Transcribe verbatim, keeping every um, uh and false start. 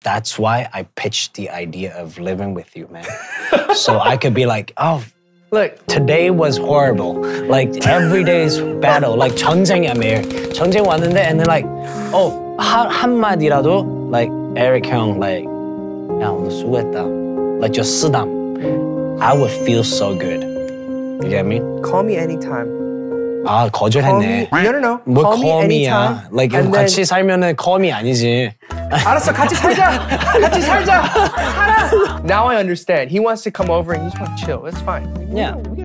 that's why I pitched the idea of living with you, man. So I could be like, oh, look, today was horrible. Like every day's battle. Like 전쟁이야 매일. 전쟁 왔는데 and then like, oh, 한 한마디라도 like Eric 형 like, 야 오늘 수고했다. Like just 쓰담. I would feel so good. You get me? Call me anytime. 아 거절했네. No, no, no. 뭐 Call me anytime. callme야. Like and 같이 then... 살면은 callme 아니지. 알았어, 같이 살자. 같이 살자. 살아. Now I understand. He wants to come over and he just wants to chill. It's fine. Yeah.